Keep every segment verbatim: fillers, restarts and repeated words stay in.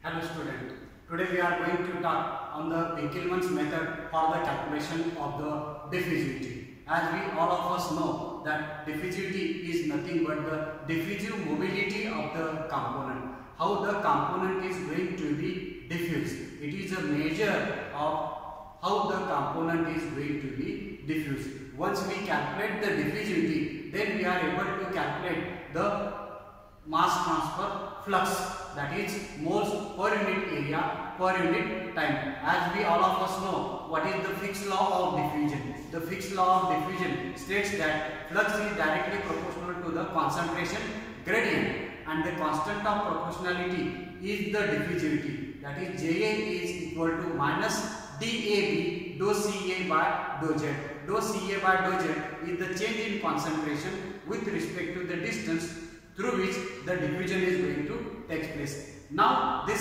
Hello student. Today we are going to talk on the Winkelmann's method for the calculation of the diffusivity. As we all of us know that diffusivity is nothing but the diffusive mobility of the component. How the component is going to be diffused. It is a measure of how the component is going to be diffused. Once we calculate the diffusivity, then we are able to calculate the mass transfer flux, that is moles per unit area per unit time. As we all of us know what is the Fick's law of diffusion. The Fick's law of diffusion states that flux is directly proportional to the concentration gradient and the constant of proportionality is the diffusivity, that is J A is equal to minus D A B dou C A by dou Z. Dou C A by dou Z is the change in concentration with respect to the distance through which the diffusion is going to take place. Now this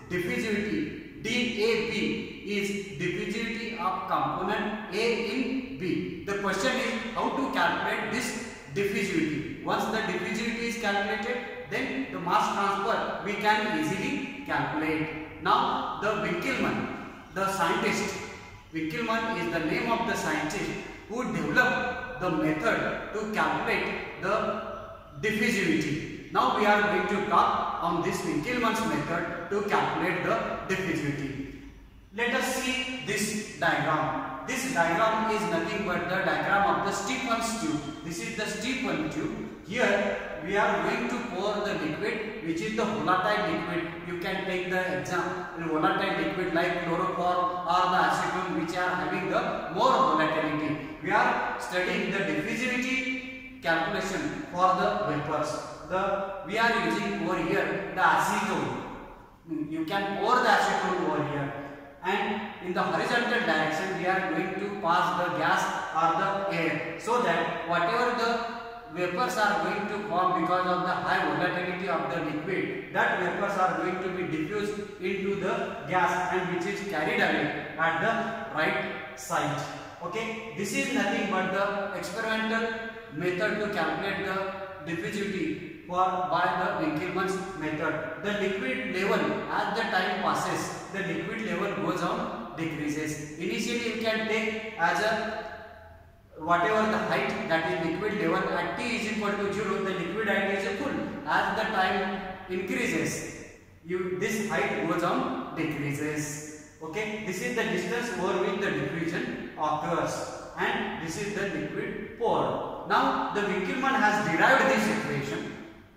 diffusivity D A B is diffusivity of component A in B. The question is how to calculate this diffusivity. Once the diffusivity is calculated, then the mass transfer we can easily calculate. Now the Winkelmann, the scientist, Winkelmann is the name of the scientist who developed the method to calculate the diffusivity. Now we are going to talk on this Winkelmann's method to calculate the diffusivity. Let us see this diagram. This diagram is nothing but the diagram of the Stefan's tube. This is the Stefan tube. Here we are going to pour the liquid, which is the volatile liquid. You can take the example volatile liquid like chloroform or the acetone, which are having the more volatility. We are studying the diffusivity calculation for the vapors. The we are using over here the acetone. You can pour the acetone over here, and in the horizontal direction we are going to pass the gas or the air, so that whatever the vapors are going to form because of the high volatility of the liquid, that vapors are going to be diffused into the gas and which is carried away at the right side. Okay, this is nothing but the experimental method to calculate the diffusivity for by the Winkelmann's method. The liquid level, as the time passes, the liquid level goes on decreases. Initially you can take as a whatever the height, that is liquid level at t is equal to zero, the liquid height is full. As the time increases, you this height goes on decreases. Okay, this is the distance over which the diffusion occurs, and this is the liquid poured. Now the Winkelmann has derived this equation.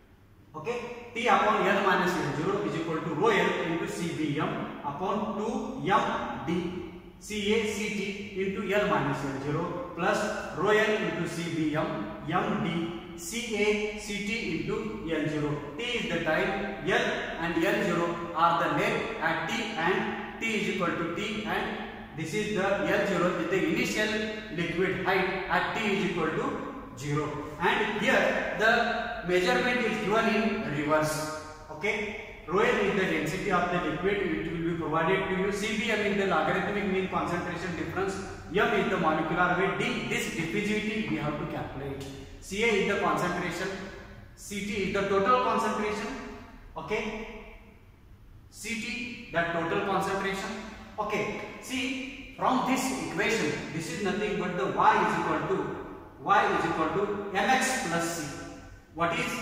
Okay, T upon L minus L zero is equal to rho L into C B M upon two M D C A C T into L minus L zero plus rho L into C B M M D C A C T into L zero. T is the time, L and L zero are the length at T, and T is equal to T, and this is the L zero is the initial liquid height at T is equal to zero. And here the measurement is given in reverse. Okay, rho L is the density of the liquid, it will be provided to you. C B M is the logarithmic mean concentration difference. M is the molecular weight. D, this diffusivity we have to calculate. C A is the concentration. C T is the total concentration. Okay, C T that total concentration. Okay, see from this equation, this is nothing but the Y is equal to Y is equal to mx plus c. What is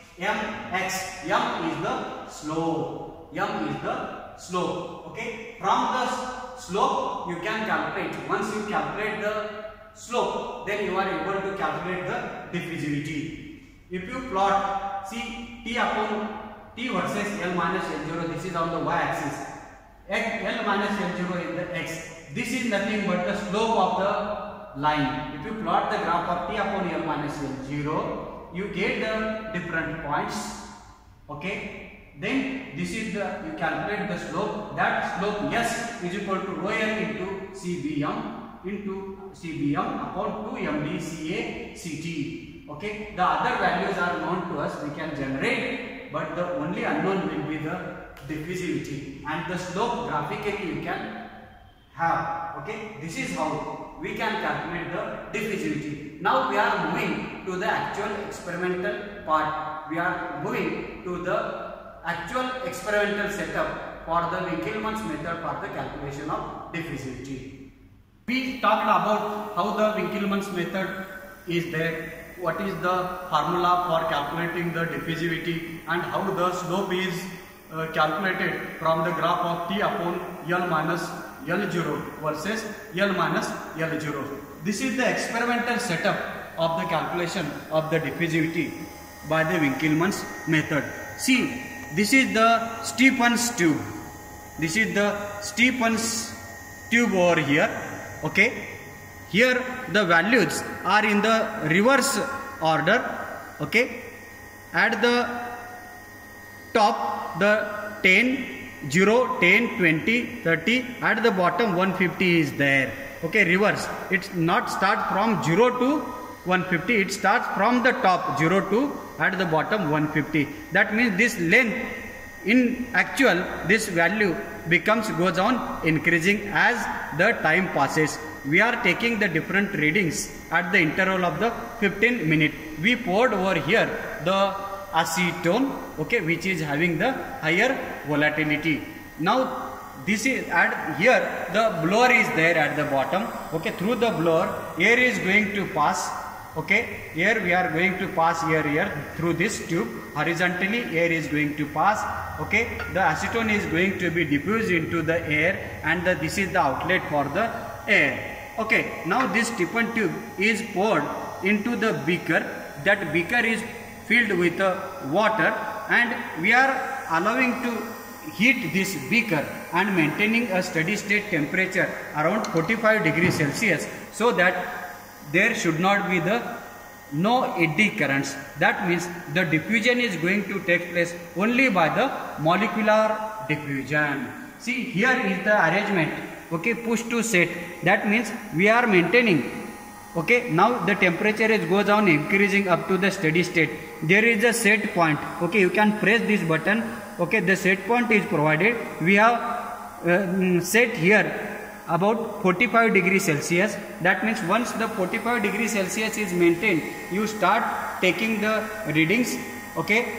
mx? M is the slope. M is the slope. Okay. From the slope you can calculate. Once you calculate the slope, then you are able to calculate the diffusivity. If you plot, see T upon T versus L minus L zero. This is on the y-axis. L minus L zero is the x. This is nothing but the slope of the line. If you plot the graph of T upon L minus L zero, you get the different points. Okay. Then this is the, you calculate the slope. That slope S is equal to rho L into C B M into C B M upon two M D C A C T. Okay. The other values are known to us. We can generate, but the only unknown will be the diffusivity, and the slope graphically you can have. Okay. This is how we can calculate the diffusivity. Now we are moving to the actual experimental part. We are moving to the actual experimental setup for the Winkelmann's method for the calculation of diffusivity. We talked about how the Winkelmann's method is there, what is the formula for calculating the diffusivity, and how the slope is uh, calculated from the graph of T upon L minus L zero versus L minus L zero. This is the experimental setup of the calculation of the diffusivity by the Winkelmann's method. See, this is the Stefan's tube. This is the Stefan's tube over here. Okay. Here the values are in the reverse order. Okay. At the top the ten, zero, ten, twenty, thirty. At the bottom one fifty is there. Okay. Reverse. It's not start from zero to one fifty. It starts from the top zero to at the bottom one fifty. That means this length in actual this value becomes goes on increasing as the time passes. We are taking the different readings at the interval of the fifteen minute. We poured over here the acetone, okay, which is having the higher volatility. Now this is at here the blower is there at the bottom. Okay, through the blower air is going to pass. Okay, here we are going to pass here here through this tube. Horizontally air is going to pass. Okay, the acetone is going to be diffused into the air, and the, this is the outlet for the air. Okay, now this Stefan tube is poured into the beaker. That beaker is filled with uh, water, and we are allowing to heat this beaker and maintaining a steady state temperature around forty-five degrees Celsius, so that there should not be the no eddy currents. That means the diffusion is going to take place only by the molecular diffusion. See, here is the arrangement. Okay, push to set. That means we are maintaining. Okay, now the temperature is goes on increasing up to the steady state. There is a set point. Okay, you can press this button. Okay, the set point is provided. We have uh, set here about forty-five degrees Celsius. That means once the forty-five degrees Celsius is maintained, you start taking the readings. Okay,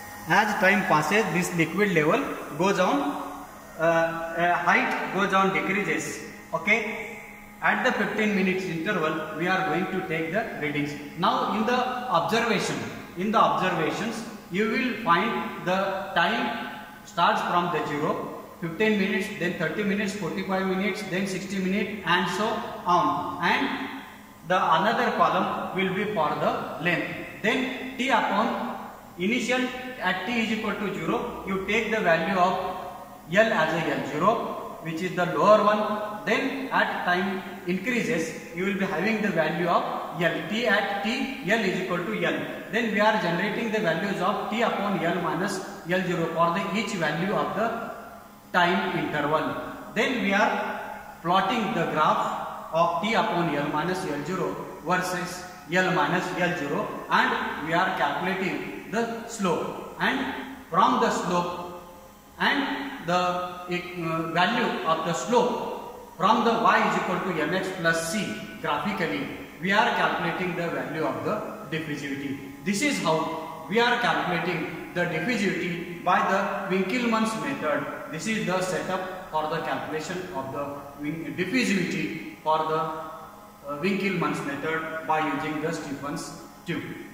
as time passes, this liquid level goes on, uh, uh, height goes on decreases. Okay, at the fifteen minutes interval, we are going to take the readings. Now in the observation, in the observations, you will find the time starts from the zero. fifteen minutes, then thirty minutes, forty-five minutes, then sixty minutes, and so on. And the another column will be for the length. Then T upon initial at T is equal to zero, you take the value of L as a L zero, which is the lower one. Then at time increases, you will be having the value of L. T at T, L is equal to L. Then we are generating the values of T upon L minus L zero for the each value of the time interval. Then we are plotting the graph of T upon L minus L zero versus L minus L zero, and we are calculating the slope. And from the slope and the uh, value of the slope from the y is equal to mx plus c graphically, we are calculating the value of the diffusivity. This is how we are calculating the diffusivity by the Winkelmann's method. This is the setup for the calculation of the diffusivity for the uh, Winkelmann's method by using the Stefan's tube.